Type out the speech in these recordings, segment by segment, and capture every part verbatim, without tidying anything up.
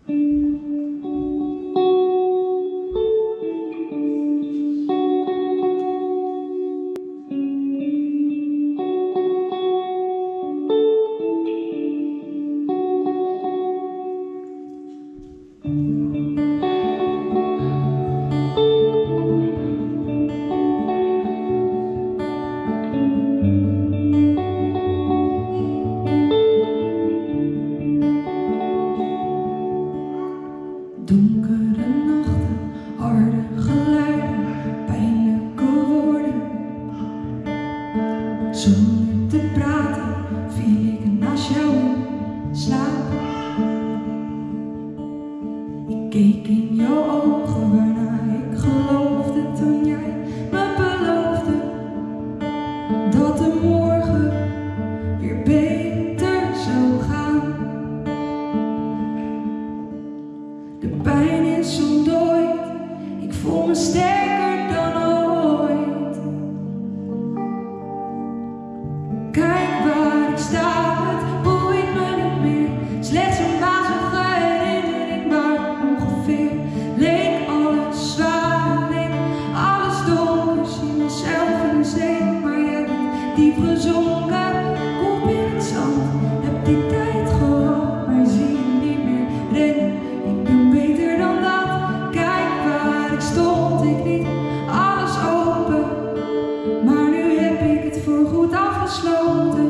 Donkere nachten, harde geluiden, pijnlijke woorden. Zonder te praten viel ik naast jou in slaap. Ik keek in jouw ogen waarna ik geloofde toen jij me beloofde dat de morgen weer beter zou gaan. De pijn is ontdooid, ik voel me sterker dan ooit. Kijk waar ik sta, het boeit me niet meer. Slechts een wazige herinnering, maar ongeveer leek alles zwaar, leek alles donker. Zie mezelf in de zee, maar jij bent diep gezonken. Kom in het zand, heb die tijd gehad, maar zie je niet meer rennen. Ik ben beter dan dat, kijk waar ik stond, ik liet alles open, maar nu heb ik het voorgoed afgesloten.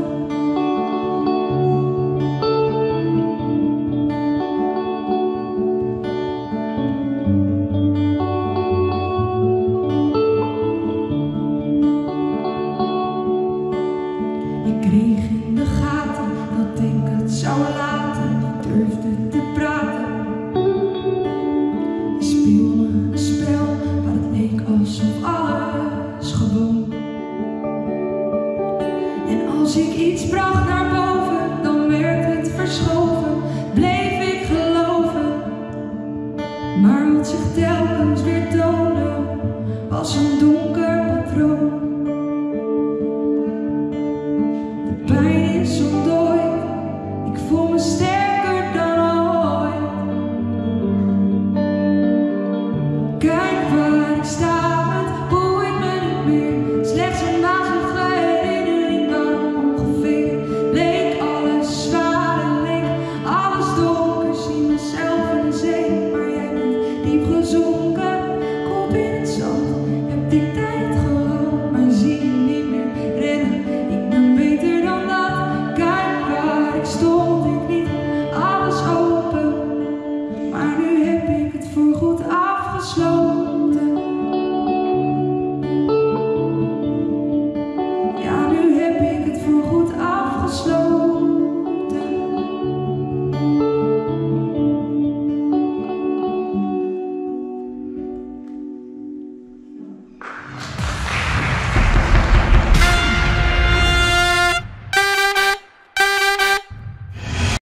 Ik kreeg in de gaten dat ik het zou laten, ik durfde